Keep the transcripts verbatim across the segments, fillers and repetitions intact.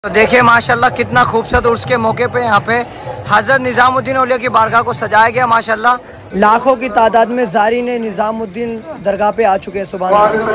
तो देखिए माशाल्लाह कितना खूबसूरत उर्स के मौके पे यहाँ पे हज़रत निज़ामुद्दीन औलिया की बारगाह को सजाया गया। माशाल्लाह लाखों की तादाद में ज़ारी ने निज़ामुद्दीन दरगाह पे आ चुके हैं। सुभान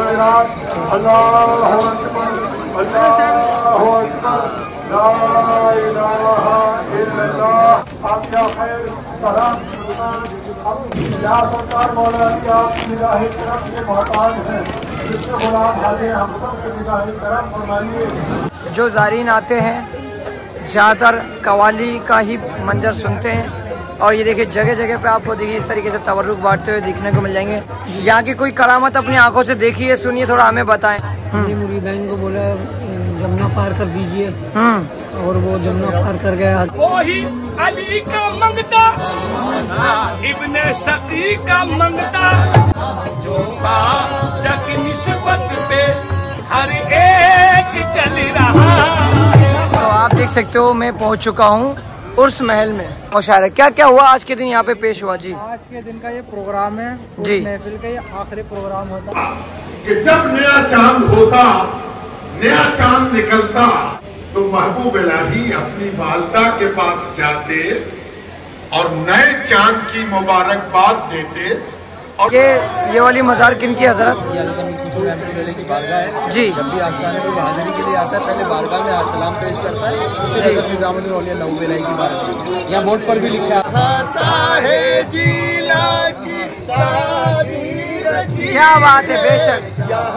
जो ज़ारीन आते हैं ज़्यादातर कवाली का ही मंजर सुनते हैं। और ये देखिए जगह जगह पे आपको देखिए इस तरीके से तबरुक बांटते हुए दिखने को मिल जाएंगे। यहाँ की कोई करामत अपनी आंखों से देखिए, सुनिए, थोड़ा हमें बताएं। मुरीदैन को बोला जमुना पार कर दीजिए और वो जमुना पार कर गया। वही अली का मंगता इब्ने सकी का मंगता जो जग निस्बत पे हर एक चल रहा। तो आप देख सकते हो मैं पहुंच चुका हूं उर्स महल में। मुशायरा क्या क्या हुआ आज के दिन यहाँ पे पेश हुआ जी? आज के दिन का ये प्रोग्राम है जी, महफिल का ये आखिरी प्रोग्राम होता है कि जब नया चांद होता, नया चांद निकलता तो महबूब इलाही अपनी वालदा के पास जाते और नए चांद की मुबारकबाद देते। और ये ये वाली मज़ार किन की हजरत की बारगाह है जी? जब भी आस्थाने में हाजिरी के लिए आता है पहले बारगाह में सलाम पेश करता है, फिर हज़रत निज़ामुद्दीन औलिया नऊब इलाही की बारगाह। यहाँ बोर्ड पर भी लिखा है क्या बात है, बेशक।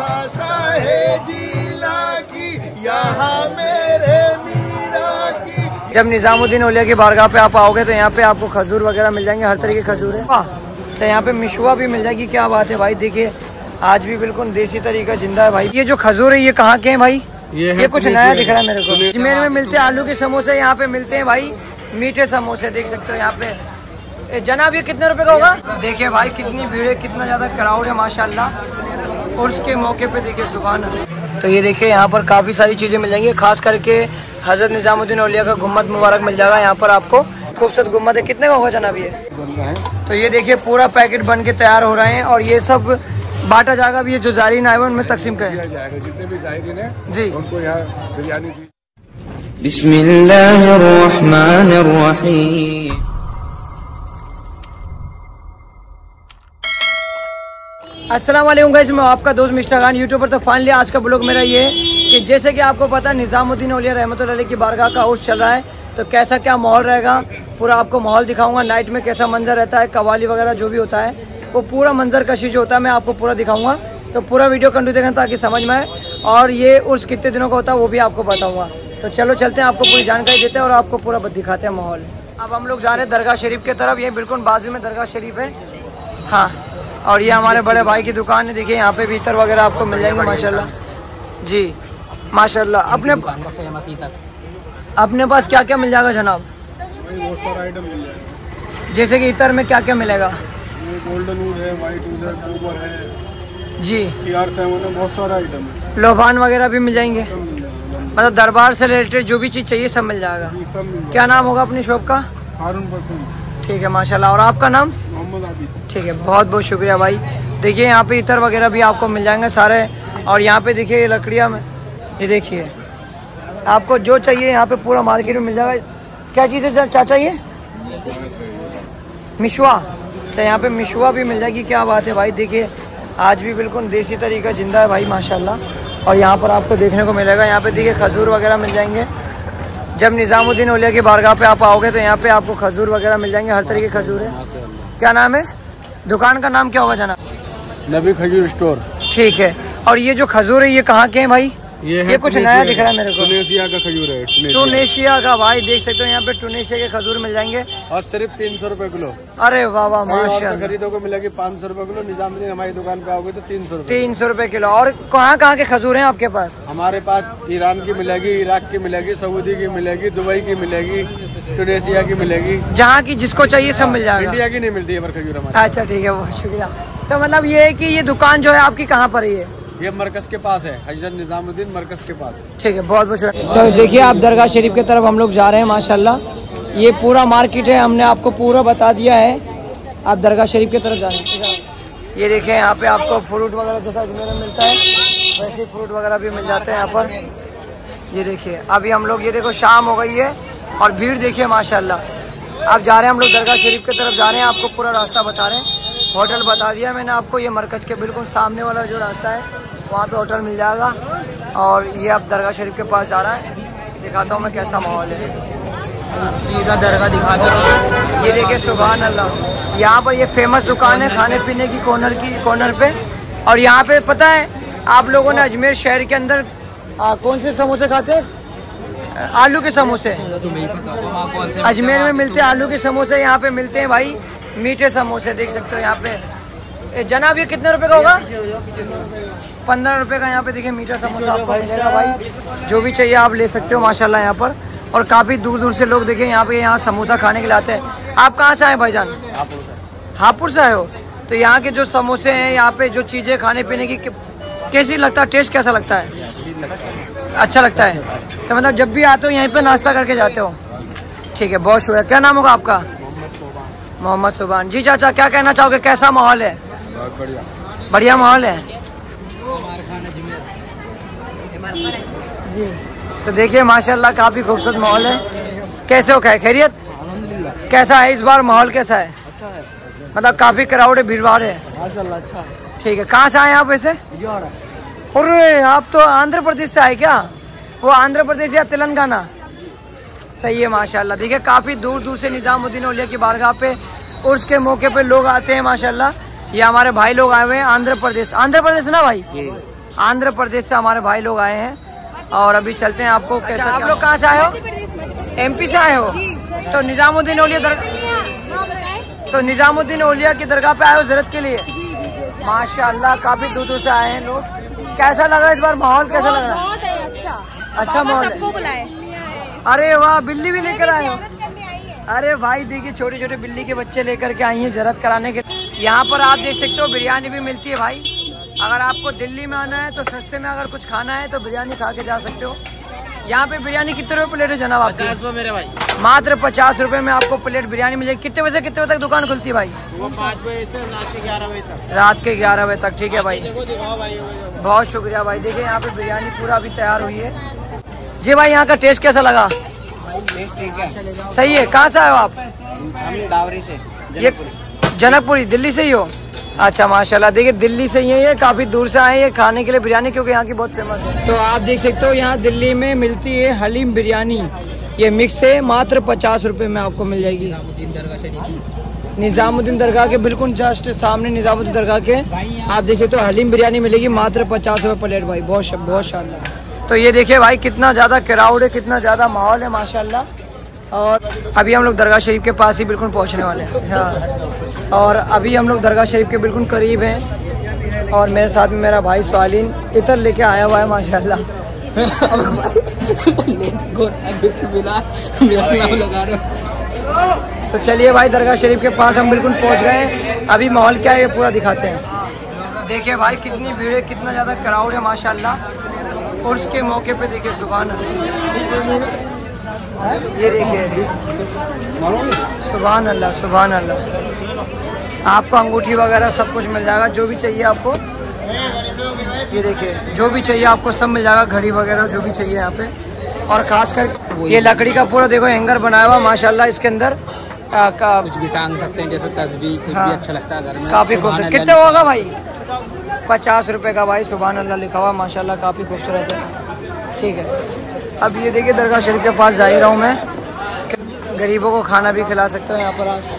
जब निज़ामुद्दीन औलिया की बारगाह पे आप आओगे तो यहाँ पे आपको खजूर वगैरह मिल जाएंगे, हर तरीके के खजूर है। वाह, तो यहाँ पे मिशवा भी मिल जाएगी। क्या बात है भाई, देखिए आज भी बिल्कुल देसी तरीका जिंदा है भाई। ये जो खजूर है ये कहाँ के हैं भाई? ये, ये कुछ नया दिख रहा है मेरे को। अजमेर में मिलते हैं आलू के समोसे, यहाँ पे मिलते हैं भाई मीठे समोसे। देख सकते हो यहाँ पे। जनाब ये कितने रुपए का होगा? देखिए भाई कितनी भीड़ है, कितना ज्यादा क्राउड है माशाल्लाह। और उसके मौके पे देखिए सुभान अल्लाह। तो ये देखिए यहाँ पर काफी सारी चीजें मिल जाएंगी, खास करके हजरत निज़ामुद्दीन औलिया का गुम्मद मुबारक मिल जाएगा यहाँ पर आपको। खूबसूरत गुम्मद है। कितने का होगा जनाब ये? तो ये देखिए पूरा पैकेट बन के तैयार हो रहे हैं और ये सब बांटा जाएगा भी। ये जो ज़ारीन आए उनमें तकसीम करें जितने भी ज़ायरीन हैं जी, उनको यहाँ बिरयानी दी। बिस्मिल्लाहिर्रहमानिर्रहीम। अस्सलाम वालेकुम गाइस, मैं आपका दोस्त मिस्टर खान यूट्यूबर। तो फाइनली आज का ब्लॉग मेरा ये कि जैसे कि आपको पता है निज़ामुद्दीन औलिया रहमतुल्लाह अलैह की बारगाह का उर्स चल रहा है, तो कैसा क्या माहौल रहेगा पूरा आपको माहौल दिखाऊंगा। नाइट में कैसा मंजर रहता है, कवाली वगैरह जो भी होता है वो पूरा मंजर कशी जो होता है मैं आपको पूरा दिखाऊंगा। तो पूरा वीडियो कंटिन्यू देखें ताकि समझ में आए। और ये उर्स कितने दिनों का होता है वो भी आपको बताऊंगा। तो चलो चलते हैं, आपको पूरी जानकारी देते हैं और आपको पूरा दिखाते हैं माहौल। अब हम लोग जा रहे हैं दरगाह शरीफ की तरफ। ये बिल्कुल बाजू में दरगाह शरीफ है। हाँ, और ये हमारे बड़े भाई की दुकान है। देखिए यहाँ पे भी इतर वगैरह आपको मिल जाएंगे माशाल्लाह जी, माशाल्लाह। अपने अपने पास क्या क्या मिल जाएगा जनाब? बहुत सारा आइटम मिल जाएगा। जैसे कि इतर में क्या क्या मिलेगा? ये गोल्डन वुड है, व्हाइट वुड है, गोबर है जी, टीआर सेवन है, बहुत सारा आइटम है। लोबान वगैरह भी मिल जाएंगे, सब मिल जाएगा। मतलब दरबार से रिलेटेड जो भी चीज़ चाहिए सब मिल जाएगा। सब मिल जाएगा। क्या नाम होगा अपनी शॉप का? हारून परसेंट। ठीक है माशाल्लाह। और आपका नाम? मोहम्मद आबिद। ठीक है, बहुत बहुत शुक्रिया भाई। देखिए यहाँ पे इतर वगैरह भी आपको मिल जाएंगे सारे। और यहाँ पे देखिए ये लकड़ियाँ में, ये देखिए आपको जो चाहिए यहाँ पे पूरा मार्केट में मिल जाएगा। क्या चीज़ है चाचा ये? मिशवा। तो यहाँ पे मिशवा भी मिल जाएगी। क्या बात है भाई, देखिए आज भी बिल्कुल देसी तरीका जिंदा है भाई माशाल्लाह। और यहाँ पर आपको देखने को मिलेगा, यहाँ पे देखिए खजूर वगैरह मिल जाएंगे। जब निज़ामुद्दीन औलिया की बारगाह पे आप आओगे तो यहाँ पे आपको खजूर वगैरह मिल जाएंगे, हर तरीके के खजूर है। क्या नाम है दुकान का? नाम क्या होगा जनाब? नबी खजूर स्टोर। ठीक है। और ये जो खजूर है ये कहाँ के हैं भाई? ये, ये कुछ नया दिख रहा है मेरे को। टुनेशिया का खजूर है। टुनेशिया का भाई, देख सकते हो यहाँ पे टुनेशिया के खजूर मिल जाएंगे और सिर्फ तीन सौ रूपए किलो। अरे वाह वाह माशाल्लाह। खरीदोगे मिलेगी पाँच सौ रूपए किलो। निजामुद्दीन हमारी दुकान पे आओगे तो तीन सौ रूपए तीन सौ रूपए किलो। और कहाँ कहाँ के खजूर हैं आपके पास? हमारे पास ईरान की मिलेगी, इराक की मिलेगी, सऊदी की मिलेगी, दुबई की मिलेगी, टुनेशिया की मिलेगी। जहाँ की जिसको चाहिए सब मिल जाएगा। इंडिया की नहीं मिलती है पर खजूर हमारी। अच्छा ठीक है, बहुत शुक्रिया। तो मतलब ये है कि ये दुकान जो है आपकी कहाँ पर है? ये ये मरकज के पास है, हजरत निजामुद्दीन मरकज के पास। ठीक है, बहुत बहुत शुक्रिया। तो देखिए आप दरगाह शरीफ की तरफ हम लोग जा रहे हैं माशाल्लाह। ये पूरा मार्केट है, हमने आपको पूरा बता दिया है। आप दरगाह शरीफ की तरफ जा रहे हैं। ये देखिए यहाँ पे आपको फ्रूट वगैरह जैसा अजमेर में मिलता है वैसे फ्रूट वगैरह भी मिल जाते हैं यहाँ पर। ये देखिए अभी हम लोग, ये देखो शाम हो गई है और भीड़ देखिए माशाल्लाह। अब जा रहे हैं हम लोग दरगाह शरीफ की तरफ जा रहे हैं, आपको पूरा रास्ता बता रहे हैं। होटल बता दिया मैंने आपको, ये मरकज के बिल्कुल सामने वाला जो रास्ता है वहाँ पे होटल मिल जाएगा। और ये अब दरगाह शरीफ के पास जा रहा है, दिखाता हूँ मैं कैसा माहौल है। सीधा दरगाह दिखाते रहो। ये देखिए सुभान अल्लाह, यहाँ पर ये फेमस दुकान है खाने पीने की, कॉर्नर की कॉर्नर पे। और यहाँ पे पता है आप लोगों ने अजमेर शहर के अंदर आ, कौन से समोसे खाते हैं? आलू के समोसे। अजमेर में मिलते हैं आलू के समोसे, यहाँ पे मिलते हैं भाई मीठे समोसे। देख सकते हो यहाँ पे जनाब, ये कितने रुपए का होगा? पंद्रह रुपए का यहाँ पे देखिए मीठा समोसा आपको मिलेगा भाई। जो भी चाहिए आप ले सकते हो माशाल्लाह यहाँ पर। और काफ़ी दूर दूर से लोग देखें यहाँ पे यहाँ समोसा खाने के लिए आते हैं। आप कहाँ से आए भाईजान? हापुड़ से आए हो? तो यहाँ के जो समोसे हैं, यहाँ पे जो चीज़ें खाने पीने की, कैसी लगता है? टेस्ट कैसा लगता है? अच्छा लगता है। तो मतलब जब भी आते हो यहीं पे नाश्ता करके जाते हो? ठीक है, बहुत शुक्रिया। क्या नाम होगा आपका? मोहम्मद सुभान जी। चाचा क्या कहना चाहोगे, कैसा माहौल है? बढ़िया बढ़िया माहौल है जी। तो देखिए माशाल्लाह काफ़ी खूबसूरत माहौल है। कैसे हो, खैरियत? कैसा है इस बार माहौल, कैसा है? अच्छा है, मतलब काफ़ी क्राउड है, भीड़ भाड़ है माशाल्लाह। अच्छा है, ठीक है। कहाँ से आए आप वैसे? अरे आप तो आंध्र प्रदेश से आए क्या? वो आंध्र प्रदेश या तेलंगाना? सही है माशाल्लाह। देखिए काफ़ी दूर दूर से निजामुद्दीन औलिया की बारगाह पे उर्स के मौके पे लोग आते हैं माशाल्लाह। ये हमारे भाई लोग आए हुए हैं आंध्र प्रदेश, आंध्र प्रदेश ना भाई? आंध्र प्रदेश से हमारे भाई लोग आए हैं। और अभी चलते हैं आपको कैसा। अच्छा, आप लोग कहाँ से आए हो? एमपी से आए हो? तो निजामुद्दीन औलिया दर तो निजामुद्दीन औलिया की दरगाह पे आए हो ज़ियारत के लिए? माशाल्लाह काफ़ी दूर दूर से आए हैं लोग। कैसा लगा इस बार माहौल, कैसा लग रहा है? अच्छा अच्छा माहौल है। अरे वाह, बिल्ली भी लेकर आए हो? अरे भाई देखिए छोटे छोटे बिल्ली के बच्चे लेकर के आई हैं ज़ियारत कराने के। यहाँ पर आप देख सकते हो बिरयानी भी मिलती है भाई। अगर आपको दिल्ली में आना है तो सस्ते में अगर कुछ खाना है तो बिरयानी खा के जा सकते हो। यहाँ पे बिरयानी कितने रुपए प्लेट है जनाब आपकी? पचास रुपए मेरे भाई। मात्र पचास रुपए में आपको प्लेट बिरयानी मिलेगी। कितने बजे से कितने बजे तक दुकान खुलती है भाई? वो पाँच बजे से रात के ग्यारह बजे तक। रात के ग्यारह बजे तक, ठीक है भाई। देखो दिखाओ भाई। बहुत शुक्रिया भाई। देखिए यहाँ पे बिरयानी पूरा अभी तैयार हुई है जी। भाई यहाँ का टेस्ट कैसा लगा? ठीक है, सही है। कहाँ से आए हो आप? हम डावरी से। ये जनकपुरी, दिल्ली से ही हो? अच्छा माशाल्लाह। देखिए दिल्ली से ही है ये, काफ़ी दूर से आए हैं खाने के लिए बिरयानी, क्योंकि यहाँ की बहुत फेमस है। तो आप देख सकते हो यहाँ दिल्ली में मिलती है हलीम बिरयानी। ये मिक्स है, मात्र पचास रुपए में आपको मिल जाएगी। निजामुद्दीन दरगाह के बिल्कुल जस्ट सामने निजामुद्दीन दरगाह के आप देख सकते हो हलीम बिरयानी मिलेगी मात्र पचास रुपए प्लेट भाई। बहुत बहुत शानदार। तो ये देखिए भाई कितना ज़्यादा क्राउड है, कितना ज़्यादा माहौल है माशाल्लाह। और अभी हम लोग दरगाह शरीफ के पास ही बिल्कुल पहुंचने वाले हैं। हाँ, और अभी हम लोग दरगाह शरीफ के बिल्कुल करीब हैं। और मेरे साथ में मेरा भाई स्वालिन इतर लेके आया हुआ है माशाल्लाह। तो चलिए भाई दरगाह शरीफ के पास हम बिल्कुल पहुंच गए हैं। अभी माहौल क्या है ये पूरा दिखाते हैं। देखिए भाई कितनी भीड़ है, कितना ज़्यादा क्राउड है माशाल्लाह। उर्स के मौके पे देखिए सुभान अल्लाह। ये देखिए सुभान अल्लाह सुभान अल्लाह। आपको अंगूठी वगैरह सब कुछ मिल जाएगा, जो भी चाहिए आपको। ये देखिए जो भी चाहिए आपको सब मिल जाएगा, घड़ी वगैरह जो भी चाहिए यहाँ पे। और खास कर ये लकड़ी का पूरा देखो हैंगर बनाया हुआ माशाल्लाह। इसके अंदर आ, का कुछ भी टांग सकते हैं, जैसे तस्बीह कुछ हाँ, भी अच्छा लगता है घर में। काफ़ी खूबसूरत। कितने होगा भाई? पचास रुपए का भाई, सुभान अल्लाह लिखा हुआ माशाल्लाह, काफ़ी खूबसूरत है। ठीक है, अब ये देखिए दरगाह शरीफ के पास जा ही रहा हूँ मैं। गरीबों को खाना भी खिला सकते हो यहाँ पर आज।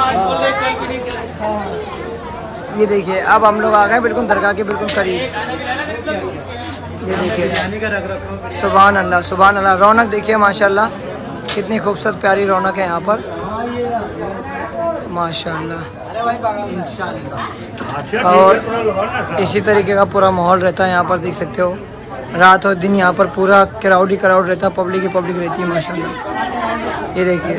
ये देखिए अब हम लोग आ गए बिल्कुल दरगाह के बिल्कुल करीब। ये देखिए सुभान अल्लाह सुभान अल्लाह। रौनक देखिए माशाल्लाह, कितनी खूबसूरत प्यारी रौनक है यहाँ पर माशाल्लाह। और इसी तरीके का पूरा माहौल रहता है यहाँ पर, देख सकते हो। रात और दिन यहाँ पर पूरा क्राउड ही क्राउड रहता है, पब्लिक ही पब्लिक रहती है माशाल्लाह। ये देखिए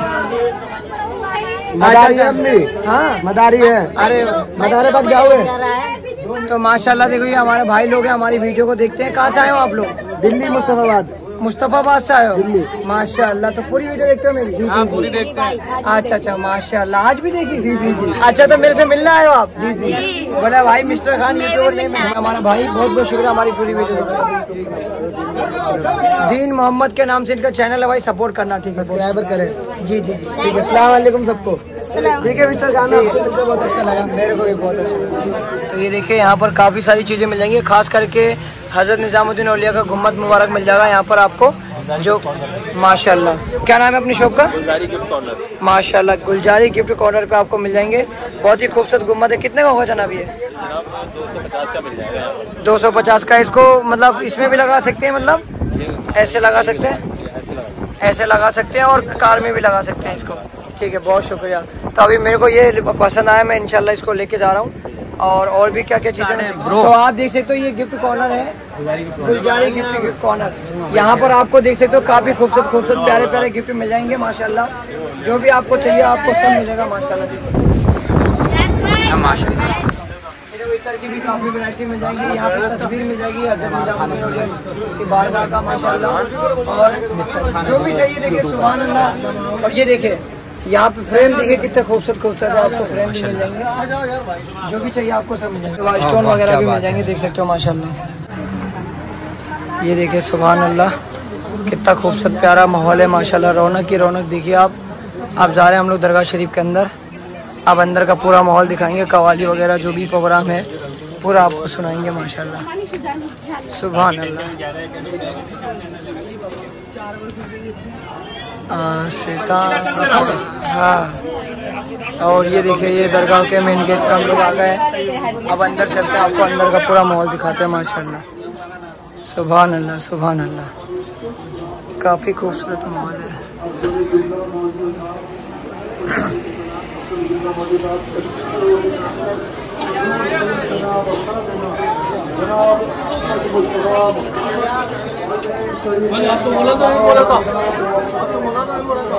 मदारी है। हाँ मदारी है। अरे मदारे बाद क्या हुए? तो माशाल्लाह देखो ये हमारे भाई लोग हैं, हमारी वीडियो को देखते हैं। कहाँ से आए हो आप लोग? दिल्ली मुस्तफाबाद। मुस्तफाबाद से आए हो? माशाल्लाह। तो पूरी वीडियो देखते हो मेरी? हाँ, पूरी देखते हैं। अच्छा अच्छा माशाल्लाह। आज भी देखी? जी जी जी। अच्छा तो मेरे से मिलने आए हो आप? जी जी। बोला भाई मिस्टर खान यूट्यूबर नहीं मिला। हमारा भाई बहुत बहुत शुक्रिया हमारी पूरी वीडियो देखने। दीन मोहम्मद के नाम से इनका चैनल है भाई, सपोर्ट करना ठीक है, सब्सक्राइबर करें। जी जी जी ठीक है। अस्सलाम वालेकुम सबको। ठीक है मिस्टर खान, आपसे मिलकर बहुत अच्छा लगा। मेरे को भी बहुत अच्छा लगा। तो ये देखिए यहाँ पर काफ़ी सारी चीज़ें मिल जाएंगी, खास करके हज़रत निज़ामुद्दीन औलिया का गुम्बद मुबारक मिल जाएगा यहाँ पर आपको। जो माशाल्लाह, क्या नाम है अपनी शॉप का? Gulzari gift corner. माशाल्लाह, गुलजारी गिफ्ट कॉर्नर पे आपको मिल जाएंगे। बहुत ही खूबसूरत गुम्बद है। कितने का होगा जनाब ये? दो सौ पचास का मिल जाएगा। दो सौ पचास का। इसको मतलब इसमें भी लगा सकते हैं, मतलब ऐसे लगा सकते हैं, ऐसे लगा सकते हैं और कार में भी लगा सकते हैं इसको। ठीक है, बहुत शुक्रिया। तो अभी मेरे को ये पसंद आया, मैं इंशाल्लाह इसको लेके जा रहा हूँ। और और भी क्या क्या चीजें हैं ब्रो, तो आप देख सकते हो ये गिफ्ट कॉर्नर है, गुलजारी गिफ्ट गिफ्ट कॉर्नर। यहाँ पर आपको देख सकते हो काफी खूबसूरत खूबसूरत प्यारे प्यारे गिफ्ट मिल जाएंगे माशाल्लाह। जो भी आपको चाहिए आपको सब मिलेगा माशाल्लाह। माशाल्लाह इधर की भी काफी वैरायटी मिल जाएगी। यहाँ पे तस्वीर मिल जाएगी हज़रत निज़ामुद्दीन की बारगाह का माशाल्लाह। और जो भी चाहिए देखिए सुभान अल्लाह। और ये देखिए यहाँ पे फ्रेम देखिए कितने खूबसूरत खूबसूरत आपको फ्रेम भी मिल जाएंगे। जो भी चाहिए आपको सब मिल जाएंगे। स्टोन वगैरह भी मिल जाएंगे, देख सकते हो माशाल्लाह। ये देखिए सुभान अल्लाह, कितना खूबसूरत प्यारा माहौल है माशाल्लाह। रौनक की रौनक देखिए आप। आप जा रहे हैं हम लोग दरगाह शरीफ के अंदर। अब अंदर का पूरा माहौल दिखाएंगे, कवाली वगैरह जो भी प्रोग्राम है पूरा आपको सुनाएंगे माशाल्लाह। सुभान अल्लाह। हाँ, और ये देखिए ये दरगाह के मेन गेट पर हम लोग आ गए हैं। अब अंदर चलते हैं, आपको अंदर का पूरा माहौल दिखाते हैं माशाल्लाह। सुभान अल्लाह सुभान अल्लाह, काफ़ी खूबसूरत माहौल है। आपको बोला था नहीं बोला था आपको बोला था नहीं बोला था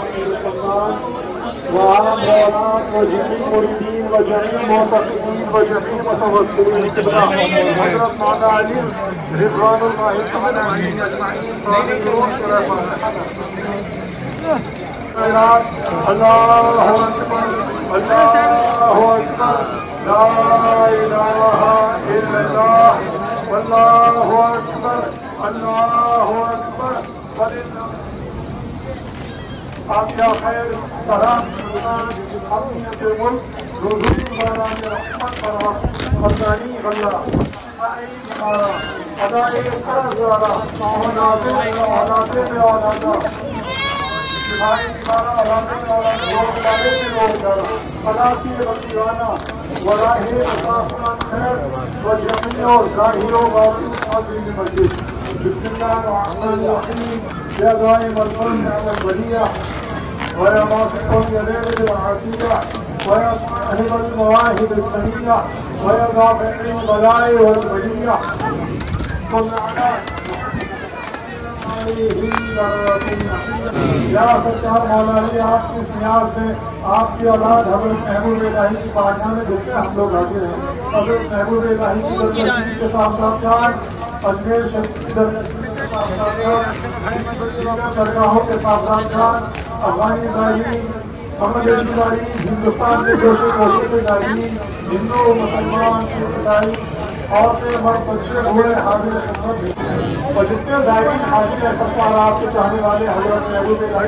आपकी औलाद हज़रत महबूब इलाही की बारगाह में जितने हम लोग हाजिर हैं, हज़रत महबूब इलाही की दरगाह के साथ अजमेर शरीफ दरगाहों के साथ साथ अफगानी इलाही बांग्लादेश हिंदुस्तान में जोशे कोशे इलाही हिंदू मुसलमान ईसाई औरतें मर्द बच्चे बूढ़े हाजिर और जितने जायरीन हाजिर है सबका आपके चाहने वाले हज़रत महबूब इलाही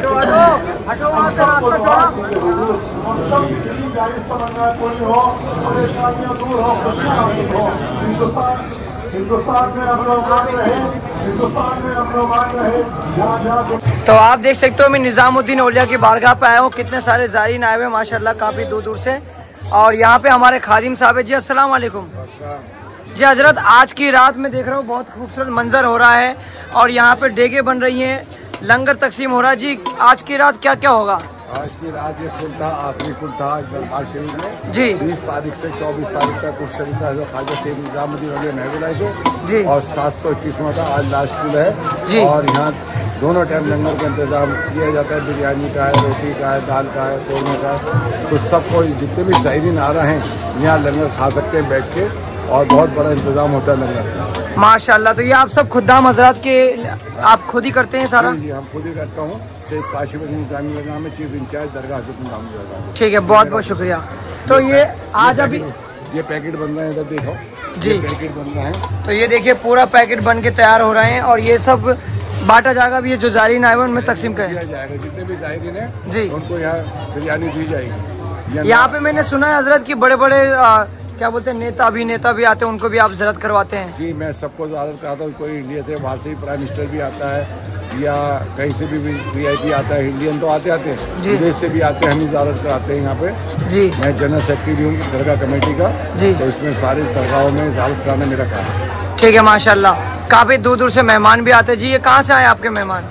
पूरी हो, परेशानियाँ दूर हो, खुशियाँ हो। हिंदुस्तान हिंदुस्तान में हम लोग मान रहे हिंदुस्तान में हम लोग मान रहे जहाँ जहाँ। तो आप देख सकते हो मैं निज़ामुद्दीन औलिया की बारगाह पे आया हूँ। कितने सारे ज़ायरीन आए हुए माशाल्लाह काफ़ी दूर दूर से। और यहाँ पे हमारे खादिम साहब है जी। अस्सलाम वालेकुम जी। हजरत आज की रात में देख रहा हूँ बहुत खूबसूरत मंजर हो रहा है और यहाँ पे डेगे बन रही हैं, लंगर तकसीम हो रहा है जी। आज की रात क्या क्या होगा? आज की रात ये फुल था, आखिरी फुल था दरबार शरीफ में जी। बीस तारीख से चौबीस तारीख तक कुछ शरीफ था जो ख्वाजा सैयद निज़ामुद्दीन औलिया महबूब से जी। और सात सौ इक्कीसवां था आज लास्ट फुल है जी। और यहाँ दोनों टाइम लंगर का इंतजाम किया जाता है। बिरयानी का है, रोटी का है, दाल का है, कोरमे का है। तो सबको जितने भी ज़ायरीन आ रहे हैं यहाँ लंगर खा सकते हैं बैठ के और बहुत बड़ा इंतजाम होता है लंगर का। माशाल्लाह। तो ये आप सब खुदाम हजरात के आप खुद ही करते हैं सारा? जी हम खुद ही करता हूँ। शेख काशिफ अली निज़ामी का नाम है, चीफ इंचार्ज दरगाह हज़रत निज़ाम दरगाह। ठीक है, बहुत बहुत शुक्रिया। तो ये आज अभी ये पैकेट बन रहे हैं, इधर देखो जी ये पैकेट बन रहा है। तो ये देखिए पूरा पैकेट बन के तैयार हो रहे हैं और ये सब बांटा जाएगा। भी ये जो ज़ायरीन आए हुए उनमें तकसीम दिया करें जाएगा, जितने भी ज़ायरीन हैं जी उनको यहाँ बिरयानी दी जाएगी। यहाँ पे मैंने सुना है हजरत की बड़े बड़े आ, क्या बोलते हैं नेता अभिनेता भी आते हैं, उनको भी आप ज़ियारत करवाते हैं? जी मैं सबको ज़्यारत कराता हूँ। कोई इंडिया से बाहर से भी प्राइम मिनिस्टर भी आता है या कहीं से भी वी आई पी आता है। इंडियन तो आते आते हैं, विदेश से भी आते हैं, हम ही ज़ियारत कराते हैं यहाँ पे। जी मैं जनरल सेक्रेटरी हूँ दरगाह कमेटी का जी। तो इसमें सारे दरगाहों में ज़ियारत कराना मेरा काम है। ठीक है माशाल्लाह। काफ़ी दूर दूर से मेहमान भी आते हैं। जी ये कहाँ से आए आपके मेहमान?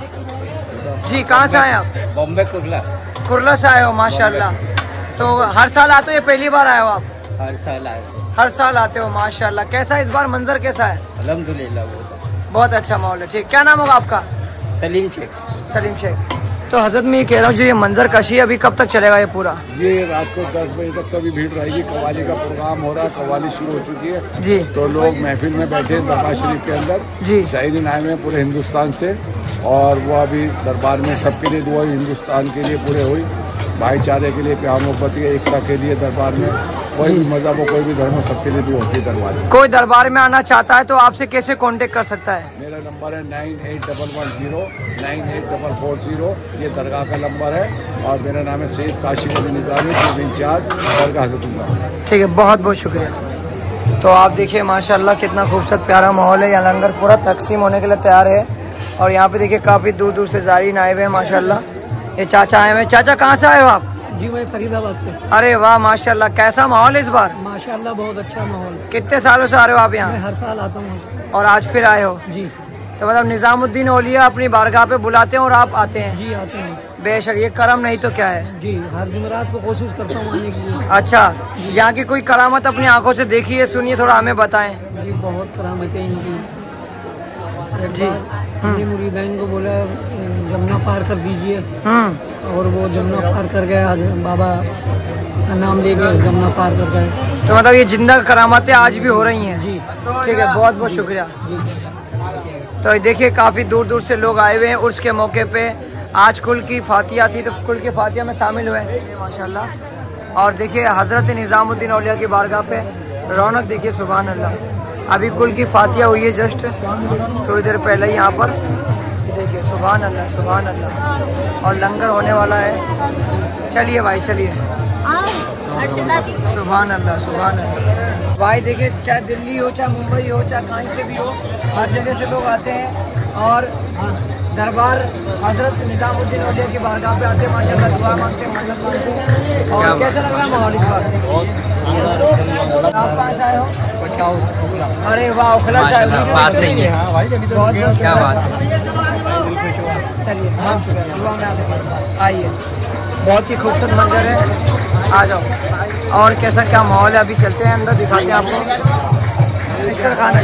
जी कहाँ से आए आप? बॉम्बे कुर्ला। कुर्ला से आए हो माशाल्लाह। तो हर साल आते हो या पहली बार आए हो आप? हर साल आए। हर साल आते हो माशाल्लाह। कैसा इस बार मंजर कैसा है? अल्हम्दुलिल्लाह बहुत अच्छा माहौल है। ठीक, क्या नाम होगा आपका? सलीम शेख। सलीम शेख। तो हजरत मैं ये कह रहा हूँ जो ये मंजर कशी अभी कब तक चलेगा ये पूरा? ये रात को दस बजे तक कभी भीड़ रहेगी। कव्वाली का प्रोग्राम हो रहा है, कव्वाली शुरू हो चुकी है जी। तो लोग महफिल में बैठे हैं दरबार शरीफ के अंदर जी। शायरीन आए हुए हैं पूरे हिंदुस्तान से और वो अभी दरबार में सबके लिए दुआ हुई, हिंदुस्तान के लिए पूरे हुई, भाईचारे के लिए, प्यार मोहब्बत के एकता के लिए। दरबार में कोई भी मजहब हो, कोई भी धर्म हो, सबके लिए दुआ होती है दरबार में। कोई दरबार में आना चाहता है तो आपसे कैसे कांटेक्ट कर सकता है? मेरा नंबर है nine eight double one zero nine eight double four zero. ये दरगाह का नंबर है और मेरा नाम है शेख काशिफ अली निज़ामी, चीफ इंचार्ज दरगाह हज़रत निज़ाम। ठीक है, बहुत बहुत शुक्रिया। तो आप देखिए माशाल्लाह कितना खूबसूरत प्यारा माहौल है। यहाँ लंगर पूरा तकसीम होने के लिए तैयार है और यहाँ पे देखिए काफ़ी दूर दूर से ज़ायरीन आए हुए हैं माशाल्लाह। ये चाचा आए हुए हैं। चाचा कहाँ से आए हो आप? जी मैं फरीदाबाद से। अरे वाह माशाल्लाह। कैसा माहौल है इस बार? माशाल्लाह बहुत अच्छा माहौल। कितने सालों से आ रहे हो आप मैं यहाँ? हर साल आता हूँ। और आज फिर आए हो? जी तो मतलब निज़ामुद्दीन औलिया अपनी बारगाह पे बुलाते हैं और आप आते हैं? जी आते हैं। बेशक, ये करम नहीं तो क्या है। जी हर जुमेरात को कोशिश करता हूँ आने की। अच्छा, यहाँ की कोई करामत अपनी आंखों से देखी है, सुनिए, थोड़ा हमें बताएं। जी बहुत करामतें इनकी। एक जी। बार हमने मुरीदैन को बोला जमुना पार कर दीजिए हम्म। और वो जमुना पार कर गए। आज बाबा का नाम ले गए, जमुना पार कर गए। तो मतलब ये जिंदा करामतें आज भी हो रही हैं? जी ठीक है, बहुत बहुत शुक्रिया। तो ये देखिए काफ़ी दूर दूर से लोग आए हुए हैं उर्स के मौके पे। आज कुल की फातिया थी तो कुल की फातिया में शामिल हुए हैं माशाल्लाह। और देखिए हज़रत निज़ामुद्दीन औलिया की बारगाह पे रौनक देखिए, सुभान अल्लाह। अभी कुल की फातिया हुई है जस्ट थोड़ी देर पहले यहाँ पर। देखिए सुभान अल्लाह सुभान अल्लाह। और लंगर होने वाला है। चलिए भाई चलिए। सुभान अल्लाह सुभान अल्लाह। भाई देखिए चाहे दिल्ली हो, चाहे मुंबई हो, चाहे कहीं से भी हो, हर जगह से लोग आते हैं और दरबार हज़रत निज़ामुद्दीन औलिया की बारगाह पे आते हैं माशाल्लाह, दुआ मांगते हैं, मन्नत मांगते हैं। और कैसा लग रहा है माहौल इस बार? आप कहाँ से आए हो? अरे वाह, ओखला से आए हो? पास से ही है। बहुत बहुत क्या बात है। चलिए दुआ में आते हैं। आइए, बहुत ही खूबसूरत मंजर है, आ जाओ। और कैसा क्या माहौल है, अभी चलते हैं अंदर, दिखाते हैं आपको। मिस्टर खान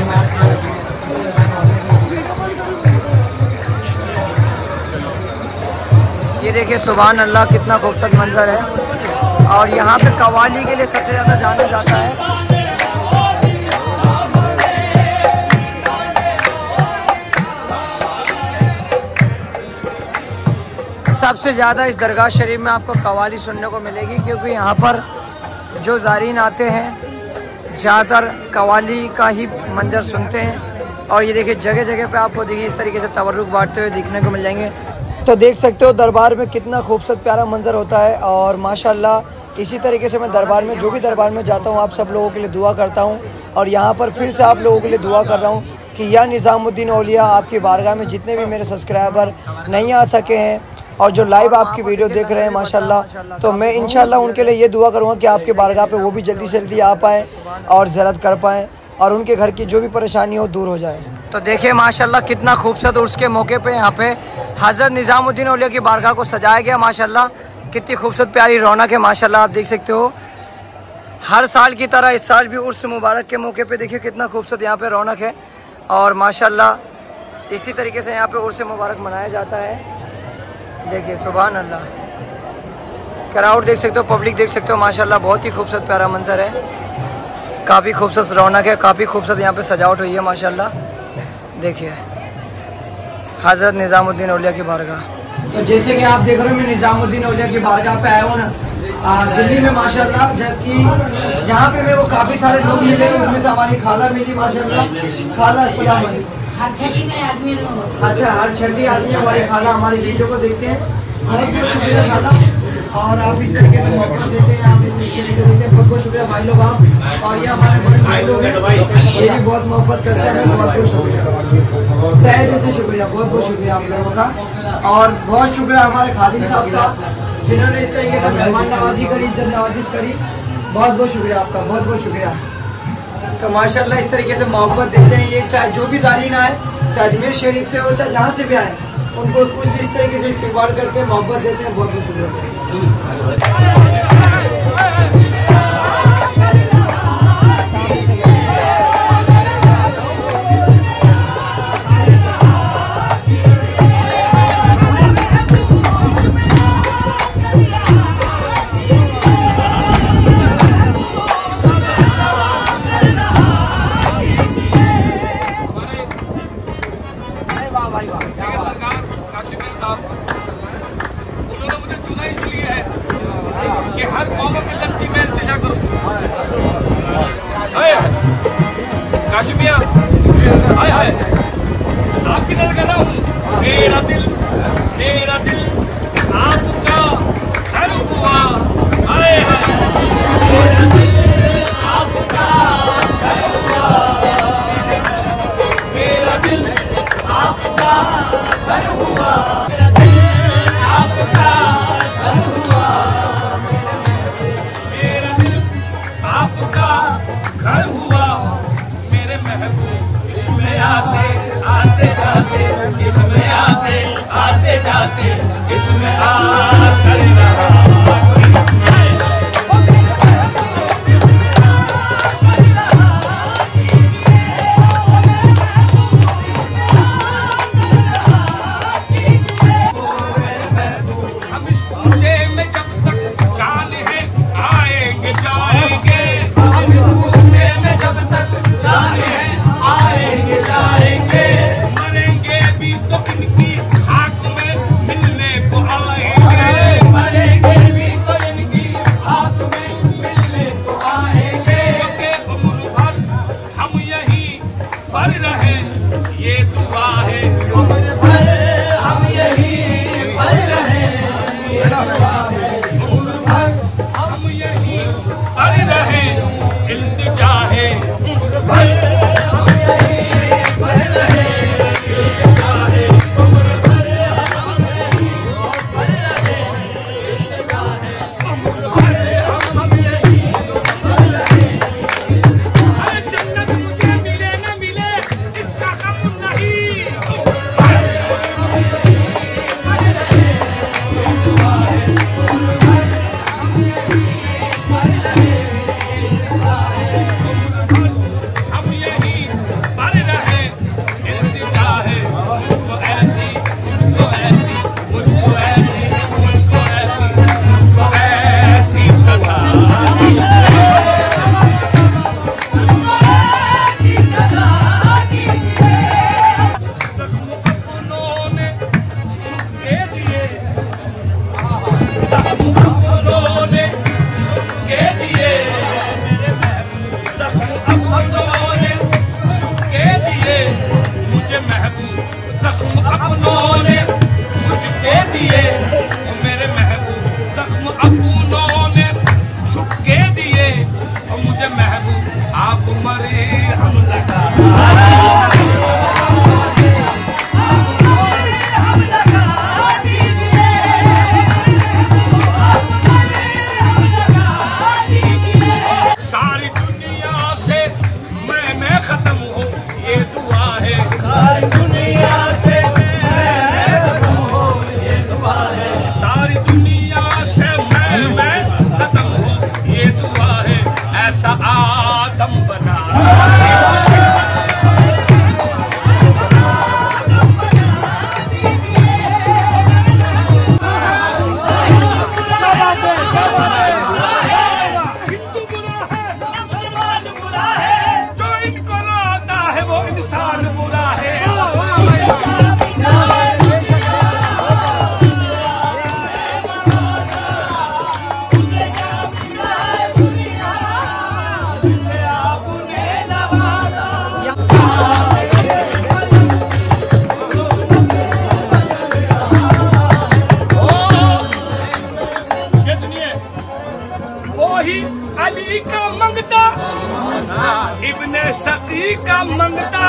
ये देखिए सुभान अल्लाह कितना खूबसूरत मंजर है। और यहाँ पे कव्वाली के लिए सबसे ज़्यादा जाना जाता है। सबसे ज़्यादा इस दरगाह शरीफ में आपको कव्वाली सुनने को मिलेगी क्योंकि यहाँ पर जो ज़ायरीन आते हैं ज़्यादातर कव्वाली का ही मंजर सुनते हैं। और ये देखिए जगह जगह पे आपको देखिए इस तरीके से तबरुक बांटते हुए दिखने को मिल जाएंगे। तो देख सकते हो दरबार में कितना खूबसूरत प्यारा मंजर होता है। और माशाल्लाह इसी तरीके से मैं दरबार में जो भी दरबार में जाता हूँ आप सब लोगों के लिए दुआ करता हूँ। और यहाँ पर फिर से आप लोगों के लिए दुआ कर रहा हूँ कि या निज़ामुद्दीन औलिया आपकी बारगाह में जितने भी मेरे सब्सक्राइबर नहीं आ सके हैं और जो लाइव आपकी वीडियो देख रहे हैं माशाल्लाह, तो मैं इंशाल्लाह उनके लिए ये दुआ करूँगा कि आपके बारगाह पे वो भी जल्दी से जल्दी आ पाएँ और ज़ियारत कर पाएँ और उनके घर की जो भी परेशानी हो दूर हो जाए। तो देखिए माशाल्लाह कितना खूबसूरत उर्स के मौके पे यहाँ पे हज़रत निज़ामुद्दीन औलिया की बारगाह को सजाया गया माशाल्लाह। कितनी खूबसूरत प्यारी रौनक है माशाल्लाह, आप देख सकते हो। हर साल की तरह इस साल भी उर्स मुबारक के मौके पे देखिए कितना खूबसूरत यहाँ पे रौनक है। और माशाल्लाह इसी तरीके से यहाँ पे उर्स मुबारक मनाया जाता है। देखिए सुभान अल्लाह, क्राउड देख सकते हो, पब्लिक देख सकते हो माशाल्लाह, बहुत ही खूबसूरत प्यारा मंजर है। काफ़ी खूबसूरत रौनक है, काफ़ी खूबसूरत यहाँ पे सजावट हुई है माशाल्लाह। देखिए हज़रत निज़ामुद्दीन औलिया की बारगाह। तो जैसे कि आप देख रहे हो मैं निज़ामुद्दीन औलिया की बारगाह पे आया हूँ ना दिल्ली में माशाल्लाह, जबकि जहाँ पे मेरे को काफ़ी सारे लोग मिले, उनमें से हमारी खाला मिली माशाल्लाह। खाला अस्सलाम वालेकुम। अच्छा हर छठी आती है हमारी खाला, हमारी वीडियो को देखते हैं, बहुत बहुत शुक्रिया खाला। और आप इस तरीके से मोहब्बत देते हैं, आप इस तरीके से देते हैं, बहुत बहुत शुक्रिया भाई लोग आप। और ये हमारे बड़े भाई लोग हैं, ये भी बहुत मोहब्बत करते हैं, बहुत बहुत शुक्रिया, तहे दिल से शुक्रिया, बहुत बहुत शुक्रिया आप लोगों का। और बहुत शुक्रिया हमारे खादिम साहब का, जिन्होंने इस तरीके से मेहमान नवाजी करी, इज्जत नवाजिश करी, बहुत बहुत शुक्रिया आपका, बहुत बहुत शुक्रिया। तो माशाल्लाह इस तरीके से मोहब्बत देते हैं, ये चाहे जो भी ज़ारीन आए, चाहे अजमेर शरीफ से हो, चाहे जहाँ से भी आए, उनको कुछ इस तरीके से इस्तेमाल करते हैं, मोहब्बत देते हैं, बहुत बहुत शुक्रिया। काशिमिया हाय हाय आपकी तरह कर रहा हूँ, मेरा दिल मेरा दिल आपका घर हुआ, हाय हाय मेरा दिल आपका घर हुआ, मेरा दिल आपका घर हुआ, मेरा दिल आपका घर हुआ, मेरा दिल आपका घर हुआ, मेरे महबूब इसमें आते आते जाते, इसमें आते आते जाते, इसमें आकर रहा। हम इस पूजे में जब तक जान है आएंगे जाएंगे, हम इस पूजे में जब तक जान है आएंगे जाएंगे, मरेंगे भी तो इनकी खाक में मिलने को आएंगे, मरेंगे भी तो इनकी खाक में मिलने को आएंगे, क्योंकि उम्र भर हम यहीं पर रहे, ये दुआ है, उम्र भर हम यहीं पर रहे, ये दुआ है, उम्र भर हम यहीं पर रहे, इल्तिजा है, उम्र भर हम यहीं पर रहे, इल्तिजा है, उम्र भर हम यहीं पर रहे, इल्तिजा है, उम्र भर हम यहीं पर रहे। अरे जन्नत मुझे मिले न मिले इसका गम नहीं, उम्र भर हम यहीं पर रहे, इल्तिजा है, उम्र भर हम यहीं पर रहे, इल्तिजा है, उम्र भर हम यहीं पर रहे, इल्तिजा है, मुझको ऐसी मुझको ऐसी मुझको ऐसी मुझको ऐसी मुझको ऐसी सजा मुझको ऐसी सजा दीजिए, जख्म अपनों ने छुपके दिए, जख्म अपनों ने छुपके दिए, मेरे महबूब जख्म अपनों ने छुपके दिए, मुझे महबूब जख्म अपनों ने छुपके दिए, मेरे महबूब जख्म अपनों ने छुपके दिए, और मुझे महबूब आप मरे हम लगा, हम लगा दीजिए, आप मरे हम लगा दीजिए, सारी दुनिया से मैं मैं खत्म हो, ये दुआ है, सारी दुनिया से मैं मैं खत्म हो, ये दुआ है, इब्ने सती का मंगता